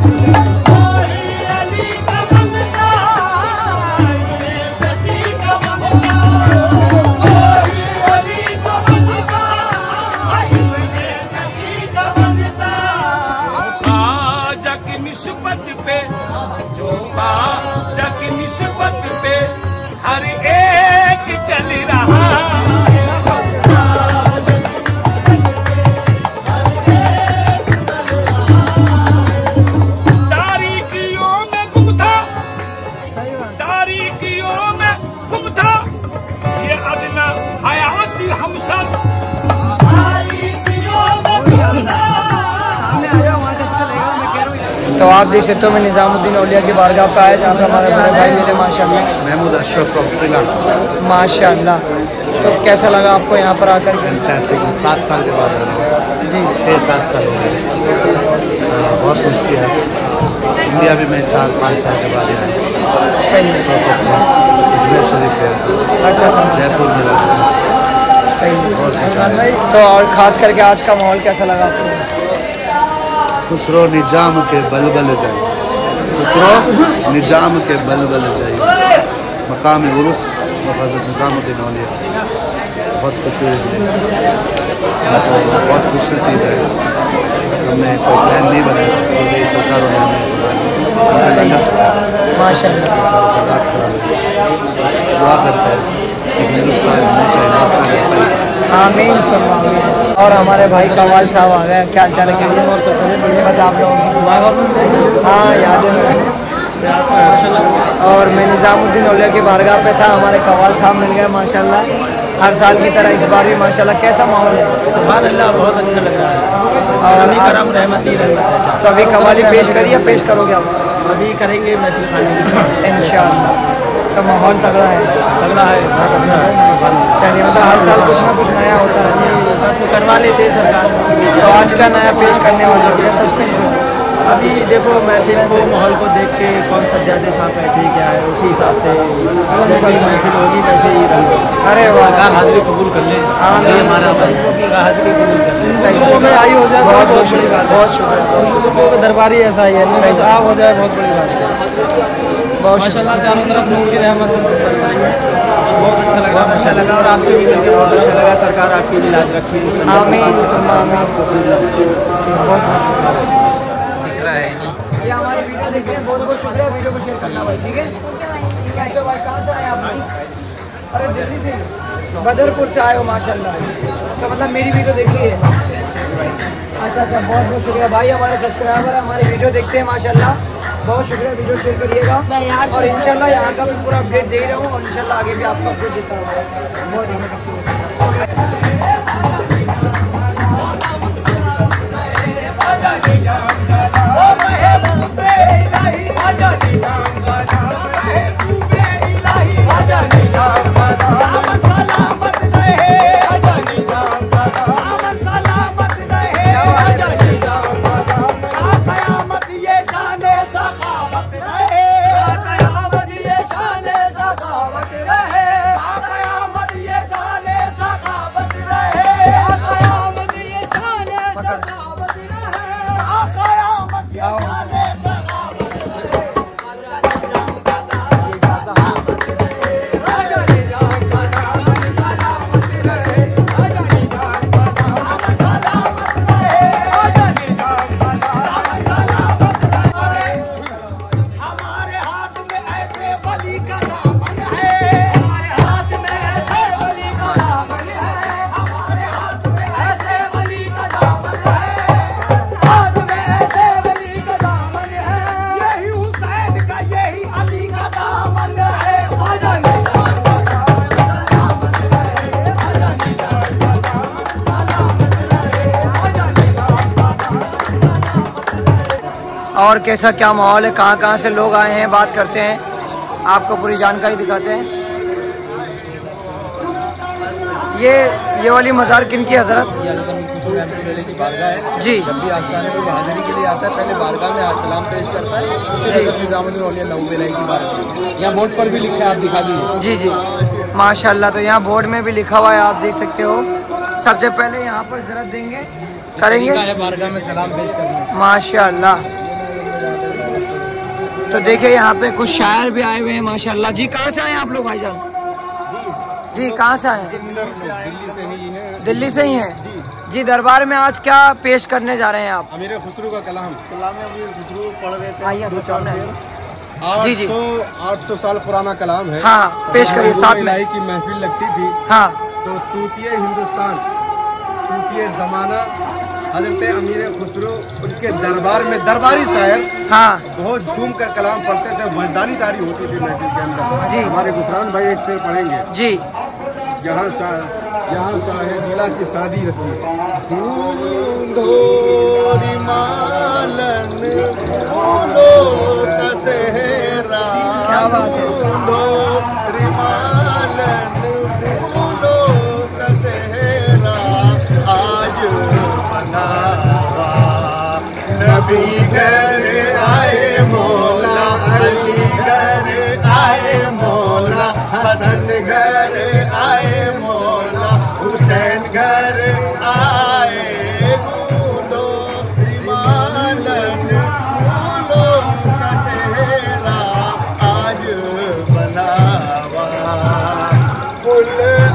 निस्बत पे जो ख्वाजा की निस्बत पे हर एक चल रहा तारीकियों में गुम था तारीकियों में गुम था ये अदना हयाती हम सब तो आप देख सकते हो मैं निजामुद्दीन औलिया की बारगाह पे आया जहाँ पे हमारे बड़े भाई मिले माशाल्लाह। महमूद अशरफ फ्रॉम श्रीलंका। माशाल्लाह। तो कैसा लगा आपको यहाँ पर आकर के? फैंटास्टिक। सात साल के बाद आ रहा हूँ जी। छः सात साल हो गए, बहुत मिस किया। इंडिया भी मैं चार पाँच साल के बाद आया। सही है। अजमेर शरीफ गया, अच्छा अच्छा जयपुर में लगा। सही है। बहुत अच्छा है। तो और ख़ास करके आज का माहौल कैसा लगा आपको? खुसरो निजाम के बलबल जाए, खुसरो निजाम के बलबल जाए। मकाम उर्स हज़रत निज़ामुद्दीन औलिया, बहुत खुश हुए, बहुत खुश नसीब है। हमने कोई प्लान नहीं बनाया, तो भी सरकारों ने हमें माशाल्लाह दुआ करता है कि हिंदुस्तान हमेशा हिंदुस्तान ऐसा ही। आमीन सुन्ना। और हमारे भाई कमाल साहब आ गए, क्या चल के लिए बस आप लोग हाँ याद है। और मैं निज़ामुद्दीन औलिया की बारगाह पे था, हमारे कमाल साहब मिल गए माशाल्लाह। हर साल की तरह इस बार भी माशाल्लाह। कैसा माहौल है? सुभान अल्लाह, बहुत अच्छा लग रहा है। और अभी करम रहमती रहमत है। तो अभी कवाली पेश करिए, पेश करोगे आप? अभी करेंगे महफिल खाने में इंशाअल्लाह। तो माहौल तगड़ा है, तगड़ा है, बहुत अच्छा है। चलिए मतलब हर साल कुछ ना कुछ नया होता रहता है, बस करवा लेते हैं सरकार। तो आज का नया पेश करने वाले हैं सस्पेंस है। अभी देखो महफिल को, माहौल को देख के कौन सज्जादे साहब बैठे क्या है, उसी हिसाब से जैसे ही महफिल होगी वैसे ही रहेगा। अरे वाह, हाजिरी कबूल कर ले, हमारा हाजिरी कबूल कर ले। सही में आई हो जाए बहुत बहुत शुक्रिया, बहुत शुक्रिया। बुजुर्गों का दरबार ही ऐसा ही है, साफ हो जाए बहुत बड़ी बात है। बहुत माशाल्लाह चारों तरफ नूर की रहमत बरस रही है, बहुत अच्छा लग रहा है। अच्छा लगा और आपसे भी मिलकर बहुत अच्छा लगा। सरकार आपकी भी लाज रखी। आमीन सुन्ना आमीन। बहुत बहुत शुक्रिया। ये हमारी वीडियो देखते हैं, बहुत बहुत शुक्रिया। वीडियो को शेयर करना भाई, ठीक है? कैसे भाई, कहाँ से आए आप भाई? अरे दिल्ली से, बदरपुर से आए हो माशाल्लाह। तो मतलब मेरी वीडियो देखिए। अच्छा अच्छा, बहुत बहुत शुक्रिया भाई। हमारे सब्सक्राइबर हमारी वीडियो देखते हैं माशाल्लाह, बहुत शुक्रिया। वीडियो शेयर करिएगा और इंशाल्लाह यहाँ का भी पूरा अपडेट दे रहा हूँ और इंशाल्लाह आगे भी आपको अपडेट देता रहूँगा। बहुत और कैसा क्या माहौल है, कहाँ कहाँ से लोग आए हैं, बात करते हैं, आपको पूरी जानकारी दिखाते हैं। ये ये वाली मज़ार किन की हज़रत? की बारगाह है जी। जब भी आस्थाने में हाजिरी के लिए आता है पहले बारगाह में सलाम पेश करता है, फिर निज़ामुद्दीन औलिया नऊबेलाई की बारगाह। यहाँ बोर्ड पर भी लिखा है, आप दिखा दीजिए। जी जी माशाल्लाह। तो यहाँ बोर्ड में भी लिखा हुआ है, आप देख सकते हो। सबसे पहले यहाँ पर ज़रा देंगे करेंगे। है बारगाह में सलाम पेश करना। माशाल्लाह। तो देखिए यहाँ पे कुछ शायर भी आए हुए हैं माशाल्लाह। जी कहाँ से आए हैं आप लोग भाईजान? जी कहाँ से आए हैं? दिल्ली से ही है। दिल्ली से ही हैं जी। दरबार में आज क्या पेश करने जा रहे हैं आप? अमीर खुसरो का कलाम कलाम में अमीर खुसरो पढ़ रहे थे। आइए दो चार शेर। जी जी आठ सौ साल पुराना कलाम है। हाँ पेश करिए। साथ इलाही की महफिल लगती थी। हाँ तो तूतिए हिंदुस्तान तूतिए जमाना हजरत अमीर खुसरो उनके दरबार में दरबारी शायर हाँ बहुत झूम कर कलाम पढ़ते थे। वजदानी तारी होती थी महफिल के अंदर। जी हमारे गुफरान भाई एक शेर पढ़ेंगे। जी। यहाँ सा यहाँ शाहे जिला की शादी रची मालन फूलो का सेहरा। क्या बात है। रिमालन फूलो का सेहरा आज बनावा नबी घर आए मौला अली घर आए मौला हसन घर आए मौला हुसैन घर आए गूंदो रिमालन फूलों का सेहरा आज बनावा कुल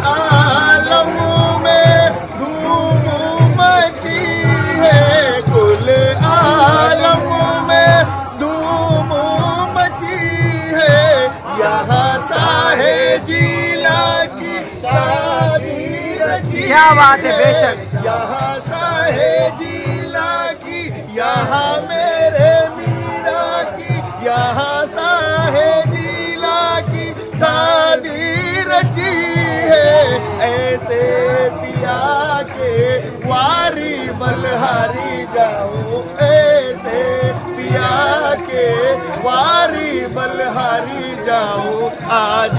आलम में धूम मची है। कुल आलम में धूम मची है। यहाँ साहे जिला की शादी रची। क्या बात है। बेशक। यहाँ साहे जिला की यहाँ मेरे मीरा की यहाँ साहे जिला की शादी रची है। ऐसे पिया के वारी बलहारी जाओ ऐसे पिया के वारी बलहारी जाओ आज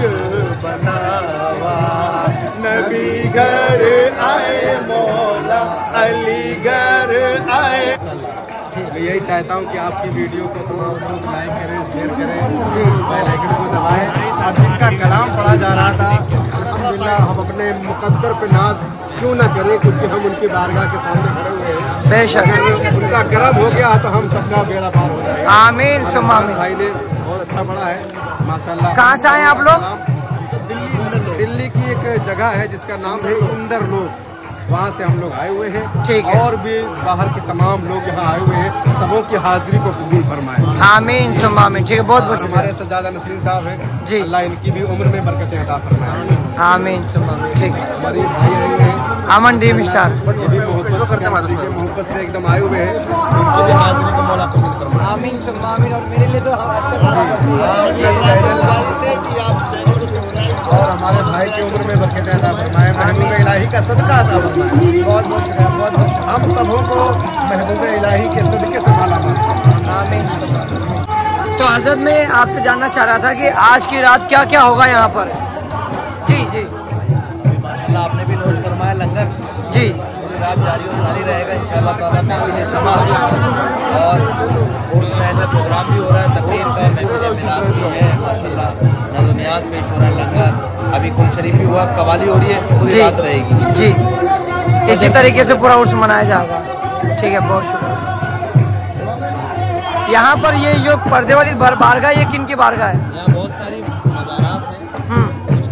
बनावा नबी घर आए मौला अली घर आए। मैं यही चाहता हूँ कि आपकी वीडियो को तमाम लोग लाइक करें शेयर करें जी बेल आइकन को दबाएं। और जिनका कलाम पढ़ा जा रहा था अल्हम्दुलिल्लाह हम अपने मुकद्दर पे नाज क्यों ना करें क्योंकि हम उनकी बारगाह के सामने खड़े हुए हैं। बेशक। अगर उनका करम हो गया तो हम सबका बेड़ा पार हो जाएगा। आमीन सुम्मा आमीन। भाई ने बहुत अच्छा पढ़ा है माशाल्लाह। कहाँ से आए आप लोग? दिल्ली दिल्ली की एक जगह है जिसका नाम है इंदर लोक। वहाँ से हम लोग आए हुए हैं। ठीक है। और भी बाहर के तमाम लोग यहाँ आए हुए हैं। सबों की हाजिरी को कबूल फरमाए। आमीन सुम्मा आमीन। ठीक है बहुत बहुत हमारे सज्जादा नसीम साहब हैं जी। अल्लाह इनकी भी उम्र में बरकतें अता फरमाए। आमीन सुम्मा आमीन। ठीक है। हमारी भाई आए हुए हैं अमन डी स्टार। ये भी मोहब्बत से एकदम आए हुए हैं। इनकी भी हाजिरी को मौला कबूल फरमाए। आमीन सुम्मा आमीन। और मेरे लिए तो और हमारे भाई की उम्र में बरकतें अता फरमाए। महबूब इलाही का सदका अता फरमाए। बहुत बहुत शुक्रिया। बहुत बहुत शुक्रिया। हम सबों को महबूब इलाही के सदके से माला माल। आमीन सुम्मा आमीन। तो हजरत मैं आपसे जानना चाह रहा था कि आज की रात क्या क्या होगा यहाँ पर? जी जी माशाल्लाह आपने भी नोश फरमाया लंगर जी पूरी रात जारी और सारी रहेगा इंशाल्लाह ताला। महफिल समा और उर्स में प्रोग्राम भी हो रहा है तकरीर का महफिल मिलाद भी है माशाल्लाह। नज़र नियाज पेश हो रहा है लंगर अभी कुल शरीफ भी हुआ कवाली हो रही है पूरी रात रहेगी जी। इसी तरीके से पूरा उर्स मनाया जाएगा। ठीक है बहुत शुक्रिया। यहाँ पर ये जो पर्दे वाली बारगाह ये किन की बारगाह है? यहाँ बहुत सारी मज़ारात हैं।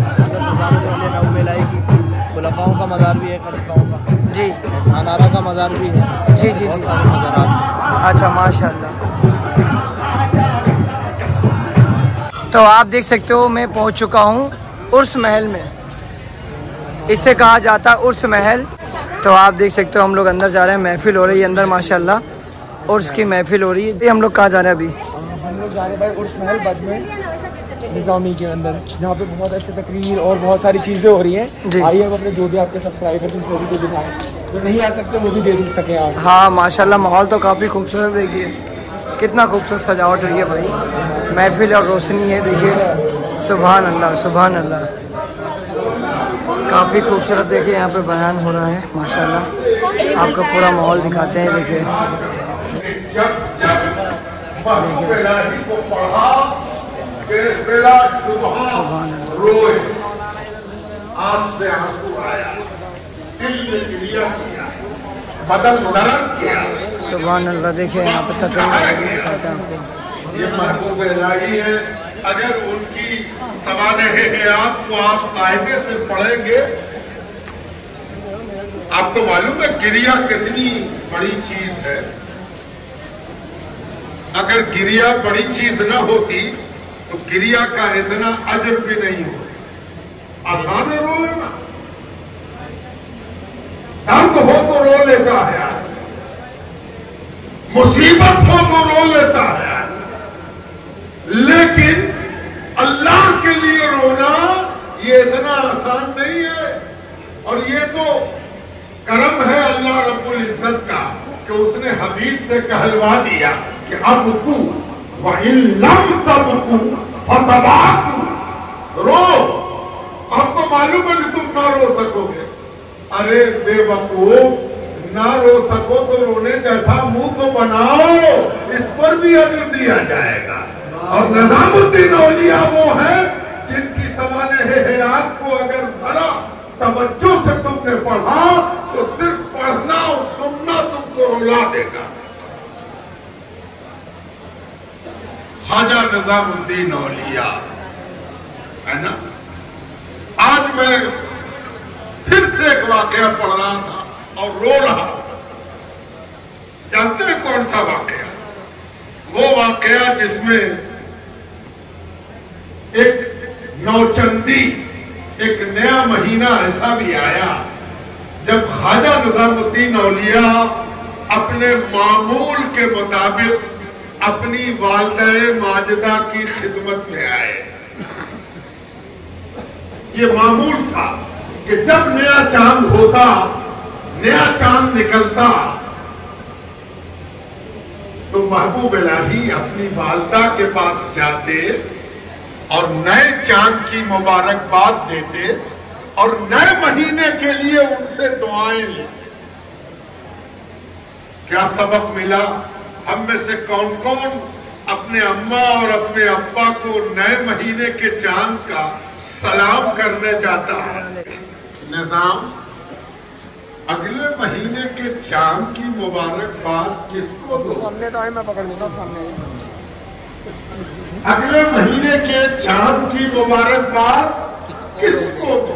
खुलफाओं का मज़ार भी है खलीफाओं का जी। झानारा का मज़ार भी है जी जी जी। सारे मज़ारात। अच्छा माशाल्लाह। तो आप देख सकते हो मैं पहुंच चुका हूं उर्स महल में। इसे कहा जाता है उर्स महल। तो आप देख सकते हो हम लोग अंदर जा रहे हैं। महफिल हो रही है अंदर माशाल्लाह। उर्स की महफिल हो रही है। हम लोग कहाँ जा रहे हैं अभी? हम लोग जा रहे हैं भाई उर्स महल बद में निज़ामी के अंदर जहाँ पे बहुत अच्छी तकरीर और बहुत सारी चीज़ें हो रही हैं। आइए हम अपने जो भी आपके सब्सक्राइबर्स हैं सभी को दिखाएं जो नहीं आ सकते वो भी देख सकते आप। हाँ माशाल्लाह माहौल तो काफ़ी खूबसूरत। देखिए कितना खूबसूरत सजावट हुई है भाई। महफिल और रोशनी है देखिए। सुभान अल्लाह सुभान अल्लाह। काफ़ी खूबसूरत देखिए यहाँ पे बयान हो रहा है माशाल्लाह। आपको पूरा माहौल दिखाते हैं देखिए। रोए आंख से आंसू आया दिल ने क्रिया किया बदल दरद किया। सुभान अल्लाह। देखिए यहाँ पे तकरीर दिखाते हैं आपको। ये महबूब इलाही है। अगर उनकी सवाल हयात को आप कायदे से पढ़ेंगे, आपको मालूम है गिरिया कितनी बड़ी चीज है। अगर गिरिया बड़ी चीज न होती तो गिरिया का इतना अजर भी नहीं होता। आसान है रो लेना, दर्द हो तो रो लेता है, मुसीबत हो तो रो लेता है, लेकिन अल्लाह के लिए रोना ये इतना आसान नहीं है। और ये तो करम है अल्लाह रब्बुल इज्जत का कि उसने हबीब से कहलवा दिया कि अब तू वही लम तब तू फतबाकू रो। आपको मालूम है कि तुम ना रो सकोगे। अरे बेवकूफ, ना रो सको तो रोने जैसा मुंह तो बनाओ, इस पर भी अजर दिया जाएगा। और निजामुद्दीन औलिया वो है जिनकी सवाने हयात को अगर भला तवज्जो से तुमने पढ़ा तो सिर्फ पढ़ना और सुनना तुमको रुला देगा। ख्वाजा निजामुद्दीन औलिया है ना। आज मैं फिर से एक वाकया पढ़ रहा था और रो रहा था। जानते हैं कौन सा वाकया? वो वाकया जिसमें एक नौचंदी, एक नया महीना ऐसा भी आया जब ख्वाजा निजामुद्दीन औलिया अपने मामूल के मुताबिक अपनी वालिदा माजिदा की खिदमत में आए। ये मामूल था कि जब नया चांद होता, नया चांद निकलता, तो महबूब इलाही अपनी वालिदा के पास जाते और नए चांद की मुबारकबाद देते और नए महीने के लिए उनसे दुआएं लेते। क्या सबक मिला? हम में से कौन कौन अपने अम्मा और अपने अब्बा को नए महीने के चांद का सलाम करने जाता है? निजाम, अगले महीने के चांद की मुबारकबाद किसको दो? सामने तो है, मैं पकड़ लेता हूं सामने। अगले महीने के चांद की मुबारकबाद किसको दो?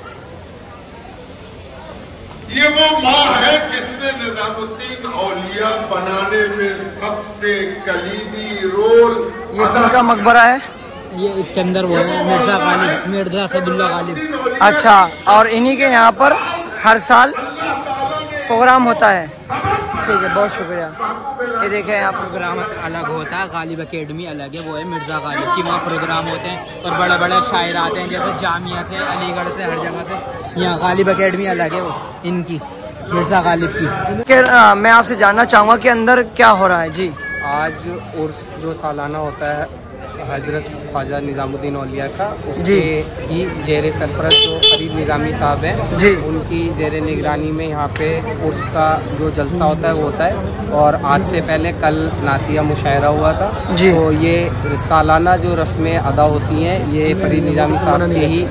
ये वो माँ है जिसने निजामुद्दीन औलिया बनाने में सबसे कलीदी रोल। ये किनका मकबरा है? ये इसके अंदर वो है मिर्जा गालिब, मिर्जा असदुल्ला गालिब। अच्छा, और इन्हीं के यहाँ पर हर साल प्रोग्राम होता है। ठीक है, बहुत शुक्रिया। ये देखें यहाँ प्रोग्राम अलग होता है, गालिब एकेडमी अलग है, वो है मिर्जा गालिब की। वहाँ प्रोग्राम होते हैं और बड़े बड़े शायर आते हैं, जैसे जामिया से, अलीगढ़ से, हर जगह से। यहाँ गालिब एकेडमी अलग है वो इनकी, मिर्जा गालिब की। कि मैं आपसे जानना चाहूँगा कि अंदर क्या हो रहा है? जी, आज उर्स जो सालाना होता है हजरत ख्वाजा निजामुद्दीन औलिया का, उसके ही जेर सरपरस्त जो फरीद निज़ामी साहब हैं जी, उनकी जेर निगरानी में यहाँ पे उर्स का जो जलसा होता है वो होता है। और आज से पहले कल नातिया मुशायरा हुआ था जी। तो ये सालाना जो रस्में अदा होती हैं ये फरीद निज़ामी साहब के ही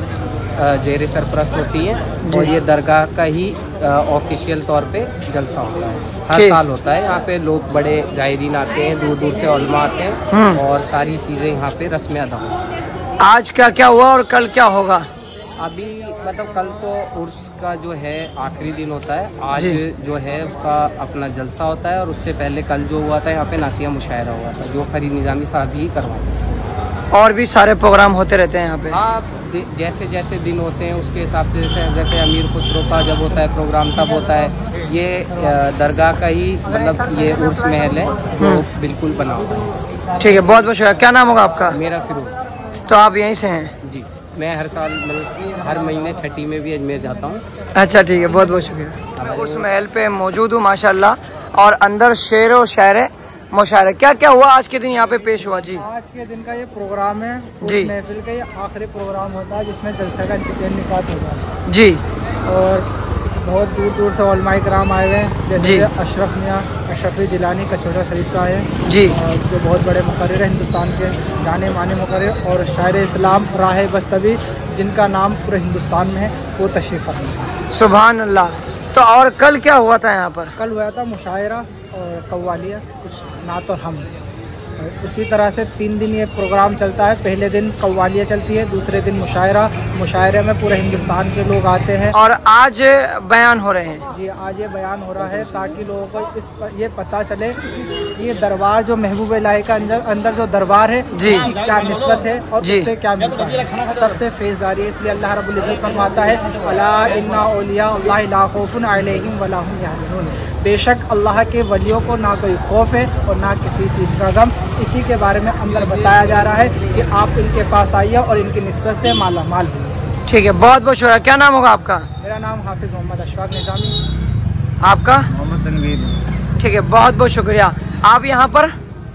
जेर सरपरस्त होती हैं और ये दरगाह का ही ऑफिशियल तौर पे जलसा होता है, हर साल होता है। यहाँ पे लोग बड़े जायरीन आते हैं, दूर दूर से उलमा आते हैं और सारी चीज़ें यहाँ पे रस्में अदा होती हैं। आज क्या क्या हुआ और कल क्या होगा? अभी मतलब कल तो उर्स का जो है आखिरी दिन होता है, आज जो है उसका अपना जलसा होता है और उससे पहले कल जो हुआ था यहाँ पे नातिया मुशायरा हुआ था जो फरीद निज़ामी साहब ही करवाते हैं। और भी सारे प्रोग्राम होते रहते हैं यहाँ पे? हाँ, जैसे जैसे दिन होते हैं उसके हिसाब से, जैसे हज़रत अमीर खुसरो का जब होता है प्रोग्राम तब होता है। ये दरगाह का ही मतलब ये उर्स महल है जो बिल्कुल बना हुआ है। ठीक है, बहुत बहुत शुक्रिया। क्या नाम होगा आपका? मेरा फिरोज। तो आप यहीं से हैं? जी, मैं हर साल मतलब हर महीने छठी में भी अजमेर जाता हूँ। अच्छा, ठीक है, बहुत बहुत शुक्रिया। उर्स महल पे मौजूद हूँ माशाल्लाह, और अंदर शेर व शायर मुशायरा। क्या क्या हुआ आज के दिन यहाँ पे पेश हुआ? जी, आज के दिन का ये प्रोग्राम है जी, महफिल का ये आखिरी प्रोग्राम होता है जिसमें जलसा का इंतकाल होता है जी। और बहुत दूर दूर से उलमाए कराम आए हुए हैं, जैसे अशरफ मियाँ अशरफी जिलानी कचौड़ा शरीफ साहब हैं जी, और जो बहुत बड़े मुकर्रिर हैं हिंदुस्तान के, जाने माने मुकर्रिर और शायर इस्लाम राह बस्तवी, जिनका नाम पूरे हिंदुस्तान में है, वो तशरीफ़ फरमा। सुभान अल्लाह। तो और कल क्या हुआ था यहाँ पर? कल हुआ था मुशायरा और कव्वालिया, कुछ नात और हम। इसी तरह से तीन दिन ये प्रोग्राम चलता है। पहले दिन कव्वालिया चलती है, दूसरे दिन मुशायरा। मुशायरे में पूरे हिंदुस्तान के लोग आते हैं। और आज बयान हो रहे हैं? जी, आज ये बयान हो रहा है ताकि लोगों को इस पर ये पता चले ये दरबार जो महबूब इलाही का अंदर अंदर जो दरबार है जी, क्या निस्बत है और उससे क्या मिलता है। सबसे फैज़दारी है, इसलिए अल्लाह रब्बुल इज़्ज़त फरमाता है अला इन्ना औलिया अल्लाह ला खौफुन अलैहिम वला हुम यहज़नून। बेशक अल्लाह के वलियों को ना कोई खौफ है और ना किसी चीज़ का गम। इसी के बारे में अंदर बताया जा रहा है कि आप इनके पास आइए और इनकी निस्बत से माला माल हुई। ठीक है, बहुत बहुत शुक्रिया। क्या नाम होगा आपका? मेरा नाम हाफिज़ मोहम्मद अशफाक निज़ामी। आपका? मोहम्मद तनवीर। ठीक है, बहुत बहुत शुक्रिया। आप यहाँ पर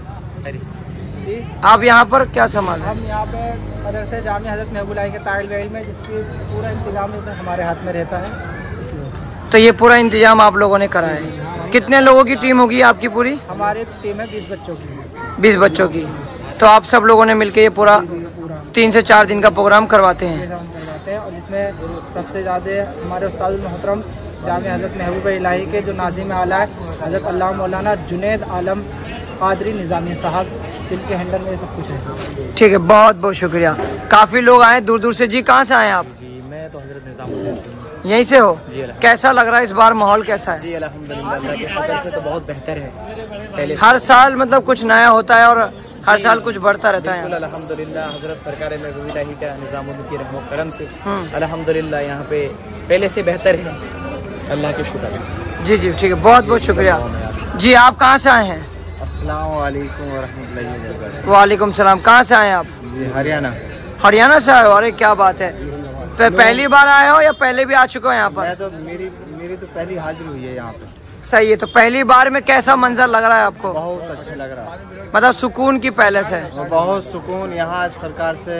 जी, आप यहाँ पर क्या संभाल? हम यहाँ पे मदरसे जामिया हज़रत महबूब इलाही के तालिब इल्म में, जिसकी पूरा इंतजाम हमारे हाथ में रहता है। इसलिए तो ये पूरा इंतजाम आप लोगों ने करा है। कितने लोगों की टीम होगी आपकी पूरी? हमारी टीम है बीस बच्चों की। बीस बच्चों की। तो आप सब लोगों ने मिलकर ये पूरा तीन से चार दिन का प्रोग्राम करवाते हैं? करवाते हैं और जिसमें सबसे ज़्यादा हमारे उस्ताद मोहतरम जामिया हज़रत महबूब इलाही के जो नाज़िम आला है हज़रत अल्लामा मौलाना जुनैद आलम कादरी निज़ामी साहब, जिनके हैंडल में सब कुछ है। ठीक है, बहुत बहुत शुक्रिया। काफ़ी लोग आए दूर दूर से। जी, कहाँ से आए आप? जी, मैं तो हज़रत निज़ामुद्दीन यहीं से हो? जी। कैसा लग रहा है इस बार, माहौल कैसा है? जी अल्हम्दुलिल्लाह, अल्लाह के फजल से तो बहुत बेहतर है। पहले हर साल मतलब कुछ नया होता है और हर साल कुछ बढ़ता रहता है। अल्हम्दुलिल्लाह, हज़रत सरकार महबूब इलाही का निज़ामुद्दीन की रहमत करम से अल्हम्दुलिल्लाह यहाँ पे पहले से बेहतर है। अल्लाह के शुक्र है। जी जी, ठीक है, बहुत बहुत शुक्रिया। जी, आप कहाँ से आए हैं? अस्सलाम वालेकुम व रहमतुल्लाहि व बरकातहू। वालेकुम सलाम। कहाँ से आए हैं आप? जी, हरियाणा। हरियाणा से आए हो? अरे क्या बात है। पहली बार आए हो या पहले भी आ चुके हो यहाँ पर? मैं तो मेरी मेरी तो पहली हाजिरी हुई है यहाँ पे। सही है। तो पहली बार में कैसा मंजर लग रहा है आपको? बहुत अच्छा लग रहा है। मतलब सुकून की पहले से? बहुत सुकून। यहाँ सरकार से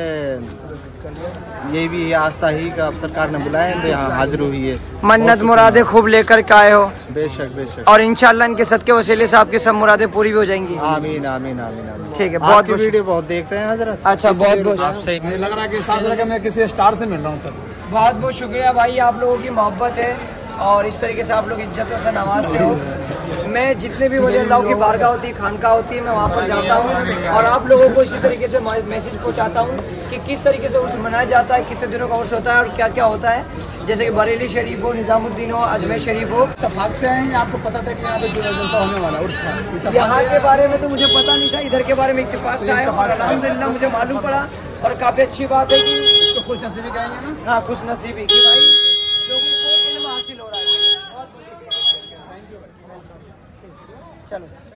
ये भी आस्था ही का सरकार ने बुलाया तो यहाँ हाजिर हुई है। मन्नत मुरादे खूब लेकर के आए हो? बेशक बेशक। और इंशाल्लाह इनके सदके वसीले से आपकी सब मुरादें पूरी भी हो जाएंगी। आमीन आमीन आमीन आमीन। ठीक है, बहुत बहुत वीडियो बहुत देखते हैं हजरत। अच्छा, बहुत बहुत आपसे लग रहा है कि सांस लगा मैं किसी स्टार से मिल रहा हूँ सर। बहुत बहुत शुक्रिया भाई, आप लोगों की मोहब्बत है और इस तरीके से आप लोग इज्जतों से नवाजते हो। मैं जितने भी वली अल्लाह की बारगाह होती है, खानका होती है, मैं वहाँ पर जाता हूँ और आप लोगों को इसी तरीके से मैसेज पहुँचाता हूँ कि किस तरीके से उर्स मनाया जाता है, कितने दिनों का उर्स होता है और क्या क्या होता है। जैसे कि बरेली शरीफ हो, निज़ामुद्दीन हो, अजमेर शरीफ हो। इत्तेफाक से आए हैं, आपको पता था कि यहाँ पे जो जलसा होने वाला उर्स का? यहाँ के बारे में तो मुझे पता नहीं था, इधर के बारे में इत्तेफाक से आया और अल्हम्दुलिल्लाह मुझे मालूम पड़ा और काफ़ी अच्छी बात है कि खुश नसीबी कहेंगे ना। हाँ, खुश नसीबी की भाई लोगों को इल्म हासिल हो रहा है। बहुत बहुत शुक्रिया। चलो।